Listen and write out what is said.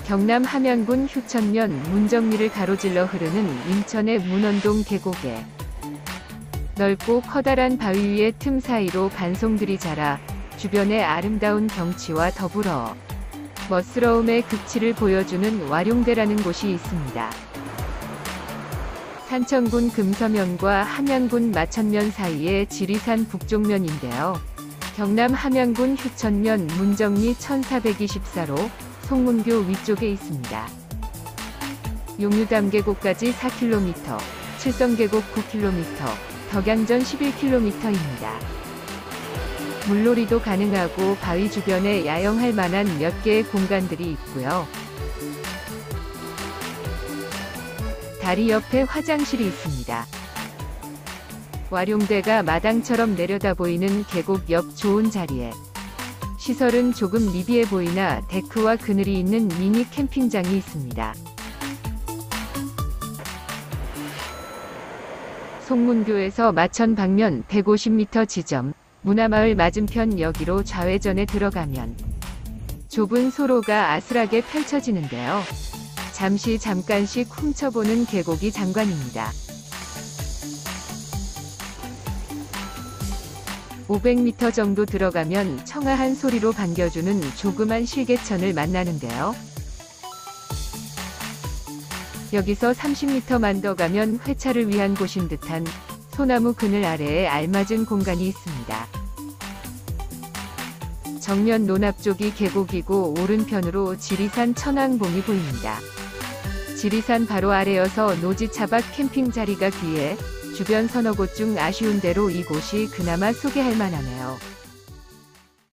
경남 함양군 휴천면 문정리를 가로질러 흐르는 인천의 문원동 계곡에 넓고 커다란 바위 위의 틈 사이로 반송들이 자라 주변의 아름다운 경치와 더불어 멋스러움의 극치를 보여주는 와룡대라는 곳이 있습니다. 산천군 금서면과 함양군 마천면 사이의 지리산 북쪽면인데요. 경남 함양군 휴천면 문정리 1424로 송문교 위쪽에 있습니다. 용유담계곡까지 4km, 칠성계곡 9km, 덕양전 11km입니다. 물놀이도 가능하고 바위 주변에 야영할 만한 몇 개의 공간들이 있고요. 다리 옆에 화장실이 있습니다. 와룡대가 마당처럼 내려다 보이는 계곡 옆 좋은 자리에 시설은 조금 미비해 보이나 데크와 그늘이 있는 미니 캠핑장이 있습니다. 송문교에서 마천 방면 150m 지점 문화마을 맞은편 여기로 좌회전에 들어가면 좁은 소로가 아슬하게 펼쳐지는데요. 잠깐씩 훔쳐보는 계곡이 장관입니다. 500m 정도 들어가면 청아한 소리로 반겨주는 조그만 실개천을 만나는데요. 여기서 30m만 더 가면 회차를 위한 곳인 듯한 소나무 그늘 아래에 알맞은 공간이 있습니다. 정면 논앞쪽이 계곡이고 오른편으로 지리산 천왕봉이 보입니다. 지리산 바로 아래여서 노지차박 캠핑 자리가 귀해 주변 서너 곳 중 아쉬운 대로 이곳이 그나마 소개할 만하네요.